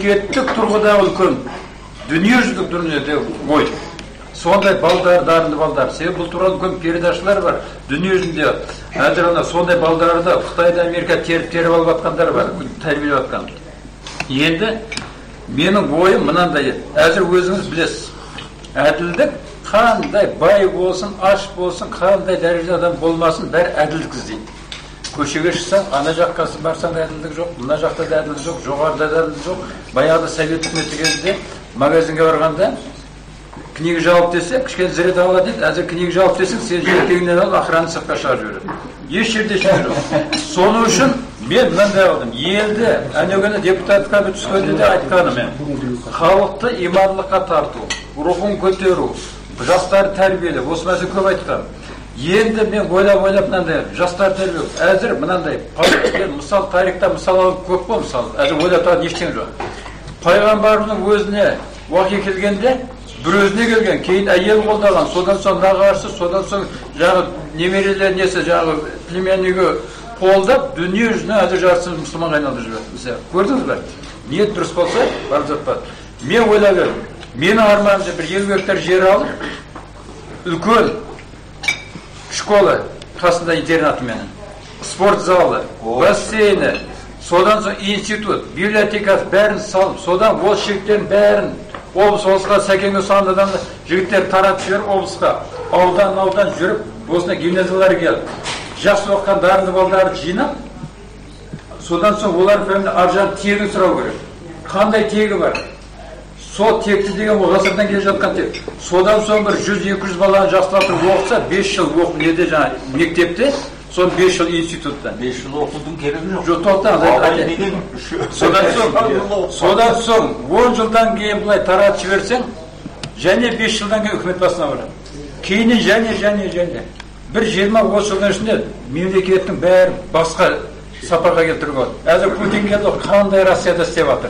мемлекеттік тұрғыда үлкен дүниежүзілік дүниеде ой. Сондай балдар, дарынды балдар. Себебі бұл туралы үлкен передачалар бар. Дүние жүзінде әзір сондай балдарды Қытайда, Америка теріп алып жатқандар бар, тәрбиелеп жатқан. Енді менің ойым мынандай, әзір өзіңіз білесіз. Әділдік қандай бай болсын, аш болсын, қандай дәрежеде адам болмасын, бәрі әділдік іздейді. Көшеге шықсаң, ана жаққа барсаң да әділдік жоқ, мына жақта да әділдік жоқ, жоғарыда да әділдік жоқ. Баяғыда совет үкіметі кезінде магазинге барғанда книга жауып десе, кішкене зірет алға дейді, әзір книга жауып десең, сен жетегінен алып охрана сыртқа шығарып жібереді. Еш жерде жоқ. Соны үшін мен мынандай алдым. Елді, әнеугені депутатқа түскенде де айтқаным мен. Халықты имандылыққа тарту, рухын көтеру, жастар тәрбиелеп, осы мәселе көп айтқан. Енді мен ойлап мынандай, жастар тәрбиелеу. Әзір мынандай, мысал тарихта мысал алып көп қой мысал. Әзір ойлап тұрған ештеңе жоқ. Пайғамбарымның өзіне уақи келгенде бір өзіне келген, кейін әйел қолдаған, содан соң нағашысы, содан соң жағы немерелер несі, жағы племяннигі қолдап, дүние жүзіне әзір жартысы мұсылманға айналдырып жүреді. Көрдіңіз бе? Ниет дұрыс болса, барып жатпады. Мен ойлап едім, менің арманымда бір 50 гектар жер алып, үлкен школа, қасында интернатыменен, спорт залы, бассейні, содан соң институт, библиотекасы бәрін салып, содан ол шектерін бәрін облысқа сәкенге сандадан жігіттер таратып жіберіп облысқа аудан жүріп, осына гимназиялар келіп, жақсы оқыған дарынды балдарды жинап, содан соң олар аржан тегін сұрау керек. Қандай тегі бар? Сол текті деген ол ғасырдан келе жатқан тек. Содан соң бір 100-200 баланы жақсылатып оқыса, 5 жыл оқып неде жаңа мектепте, сон 5 жыл институттан. 5 жыл оқудың керегі жоқ. Жоқ, содан соң 10 жылдан кейін бұлай таратып жіберсең, және 5 жылдан кейін үкімет басына барады. Кейінен және. Бір 20-30 жылдан ішінде мемлекеттің бәрі басқа сапарға келтіруге болады. Әзір Путин келді, қандай Россияда істеп жатыр.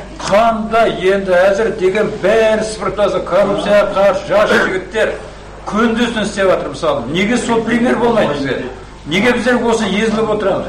Қандай енді әзір деген бәрі сыпыртасы, коррупцияға қарсы жас жігіттер күндіз-түн істеп жатыр мысалы. Неге сол пример болмайды бізге? Неге біздер осы езіліп отырамыз?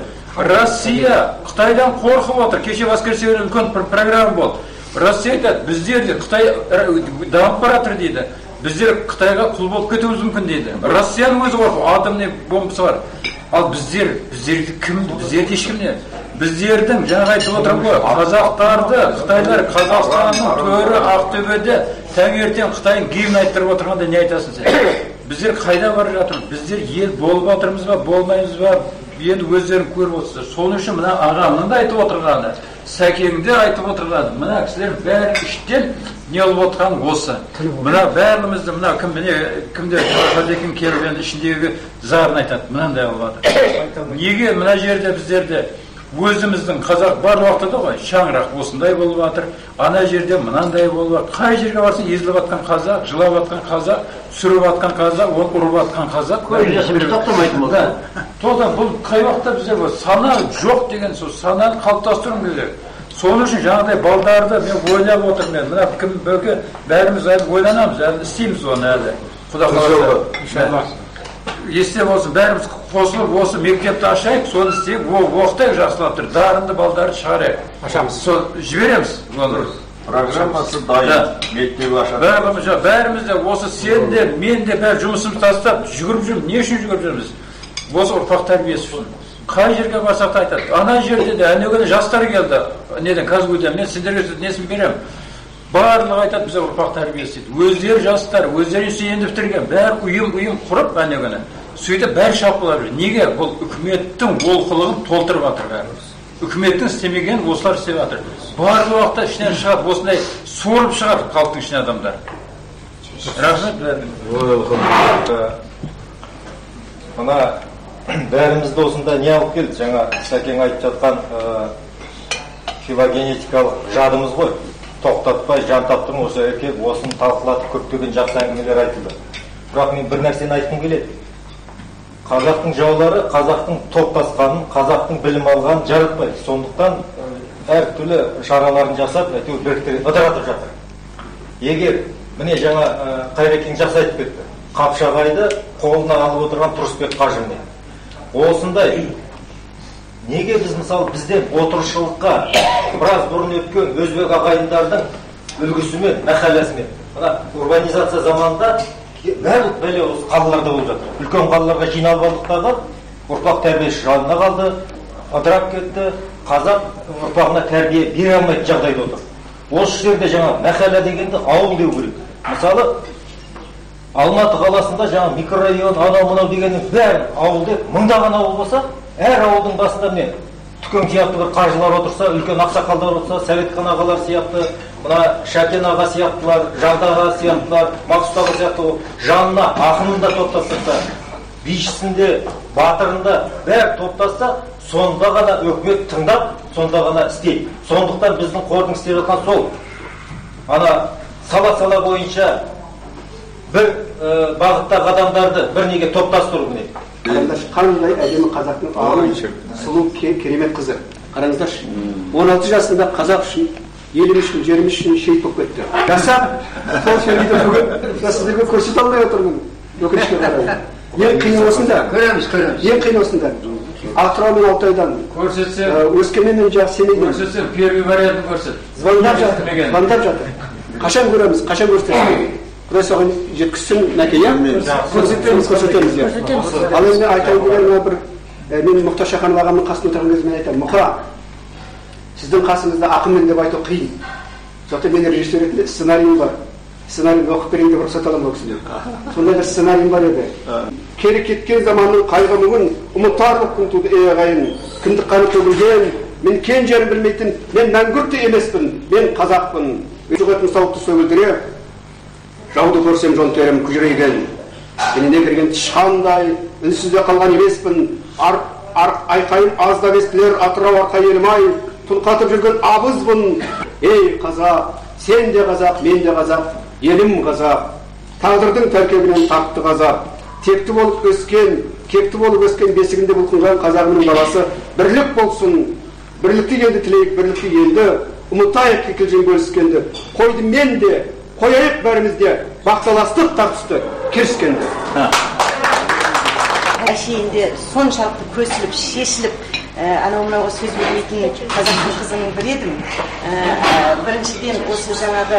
Россия Қытайдан қорқып отыр. Кеше воскресенье үлкен программа болды. Россия айтады, біздер де Қытай дамып баратыр дейді. Біздер Қытайға құл болып кетуіміз мүмкін дейді. Россияның өзі қорқып, атомный бомбасы бар. Ал біздерді кім? Біздерді ешкім не? Біздердің жаңа айтып отырмын ғой, қазақтарды, Қытайлар Қазақстанның төрі Ақтөбеде таңертең Қытайдың гимн айттырып отырғанда не айтасың сен? Біздер қайда барып жатырмыз? Біздер ел болып жатырмыз ба, болмаймыз ба? Енді өздерін көріп отырсыздар. Соның үшін мына ағамның да айтып отырғаны, Сәкеңде айтып отырғаны, мына кісілер бәрі іштен не болып отырған осы. Мына бәрімізді, мына кімдер Қадекең келіп енді ішіндегі зарын айтады, мынандай болып жатыр. Неге мына жерде біздерде өзіміздің қазақ бар уақытта ғой, шаңырақ осындай болып жатыр, ана жерде мынандай болып жатыр. Қай жерге барсаң езіліп жатқан қазақ, жылап жатқан қазақ, сүріп жатқан қазақ, оны ұрып жатқан қазақ. Тоқтамайтын болды. Тоқтам, бұл қай уақытта біздер бұл сана жоқ деген сол сананы қалыптастыру керек. Соның үшін жаңағыдай балдарды мен ойлап отырмын. Мына кім бөке бәріміз ойланамыз, әлі істейміз оны әлі. Құда қаласа. Есте болсын, бәріміз қосылып осы мектепті ашайық, соны істейік, оқытайық жақсылап тұр, дарынды балдарды шығарайық. Ашамыз. Жібереміз. Программасы дайын, мектебі ашады. Бәріміз де осы сен де, мен де бәрі жұмысымыз тастап, жүгіріп жүрміз. Не үшін жүгіріп жүрміз? Осы ұрпақ тәрбиесі үшін. Қай жерге барсақ та айтады. Ана жерде де, әнеугіне жастар келді. Неден, Казгүйден, мен сендерге несін беремін. Барлығы айтады бізде ұрпақ тәрбиесі дейді. Өздері жастар, өздері енді бітірген, бәрі ұйым құрып әнеугіне. Сөйтіп бәрі шапқылар. Неге? Бұл үкіметтің олқылығын толтырып жатыр бәріміз. Үкіметтің істемеген осылар істеп жатыр. Барлық уақытта ішінен шығады, осындай суырып шығар халықтың ішінен адамдар. Рахмет. Мына бәрімізді осында не алып келді? Жаңа Сәкең айтып жатқан филогенетикалық жадымыз ғой. Тоқтатпай, жан таптырым осы еркек, осын талқылатып көптеген жақсы әңгімелер айтылды. Бірақ мен бір нәрсені айтқым келеді. Қазақтың жаулары қазақтың топтасқанын, қазақтың білім алғанын жаратпайды. Сондықтан әртүрлі шараларын жасап, әйтеуір біріктіріп ыдыратып жатыр. Егер міне жаңа Қайрекең жақсы айтып кетті. Қапшағайды қолына алып отырған Тұрысбек Қажы міне. Осындай неге біз мысалы бізден отырықшылыққа біраз бұрын өткен өзбек ағайындардың үлгісімен, мәхәлләсімен, мына урбанизация заманында барлық бәле осы қалаларда болып жатыр. Үлкен қалаларға жиналып алдықтардан ұрпақ тәрбиесі жанына қалды, ыдырап кетті, қазақ ұрпағына тәрбие бере алмайтын жағдайда отыр. Осы жерде жаңа мәхәллә дегенді ауыл деу керек. Мысалы, Алматы қаласында жаңа микрорайон, анау-мынау дегеннің бәрі ауыл деп, мыңдаған ауыл болса, әр ауылдың басында міне Түкен сияқты бір қажылар отырса, үлкен ақсақалдар отырса, Советхан ағалар сияқты, мына Шәкен аға сияқтылар, Жағда аға сияқтылар, Мақсұт аға сияқты жанына ақынын да топтастырса, бишісінде, батырында бәрі топтасса, сонда ғана өкімет тыңдап, сонда ғана істейді. Сондықтан біздің қордың істеп жатқан сол. Ана сала-сала бойынша бір бағыттағы адамдарды бір неге топтастыру міне. Қараңыздаршы, қандай әдемі қазақтың ауыл сұлу керемет қызы. Қараңыздаршы, 16 жасында қазақ үшін, елім үшін, жерім үшін шейіт болып кетті. Жасап, сол шерейді бүгін сіздерге көрсете алмай отырмын. Өкінішке қарай. Ең қиын осында. Көреміз. Ең қиын осында. Атырау мен Алтайдан, Өскемен мен Семейден. Көрсетсем, первый вариантын көрсет. Звондап жатыр. Қашан көреміз, қашан көрсетеміз. Құдай соған жеткізсін, мәке, иә? Көрсетеміз. Ал енді айтайын дегенім бір, мен Мұхтар Шаханов ағамның қасында отырған кезде мен айтамын, Мұқа, сіздің қасыңызда ақынмен деп айту қиын. Сондықтан мен режиссер ретінде сценарийім бар. Сценарийді оқып берейін деп рұқсат аламын ол кісіден. Сондай бір сценарийім бар еді. Кері кеткен заманның қайғы мұңын ұмытарлық күн туды ей ағайын. Кіндік қаны төгілген, мен кен жерін білмейтін, мен мәңгүрт те емеспін, мен қазақпын. Жүгетін сауытты сөгілдіре, жауды көрсем жон терім күжірейген. Еніне кірген тышқандай, үнсізде қалған емеспін. Айқайым аздап естілер, Атырау арқа елім ай, тұнқатып жүрген абызбын. Ей қазақ, сен де қазақ, мен де қазақ, елім қазақ. Тағдырдың тәркебінен тақты қазақ. Текті болып өскен, кекті болып өскен бесігінде бұлқынған қазағымның баласы. Бірлік болсын, бірлікті енді тілейік, бірлікті енді ұмытайық кекілжен бөліскенді. Қойды мен де, қояйық бәрімізде, бақталастық тартысты, керіскенді. Әшейінде соншалықты көсіліп, шешіліп, анау-мынауға сөз бермейтін қазақтың қызының бір едім. Біріншіден осы жаңағы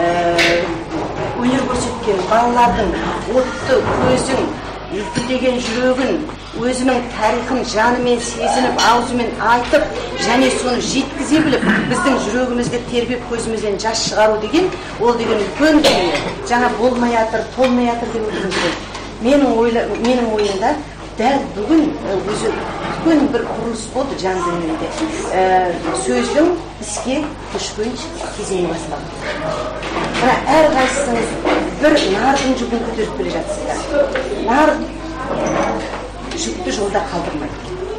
өнер көрсеткен балалардың отты көзін, үлпілдеген жүрегін, өзінің тарихын жанымен сезініп, аузымен айтып, және соны жеткізе біліп, біздің жүрегімізде тербеп, көзімізден жас шығару деген, ол деген үлкен дүние. Жаңа болмай жатыр, толмай жатыр деп отырмыз. Менің ойымда дәл бүгін өзі үлкен бір құрылыс болды жан дүниемде. Сөздің іске көшкен кезеңі басталды. Мына әрқайсыңыз бір нардың жүгін көтеріп келе жатсыздар. Нар жүкті жолда қалдырмайды.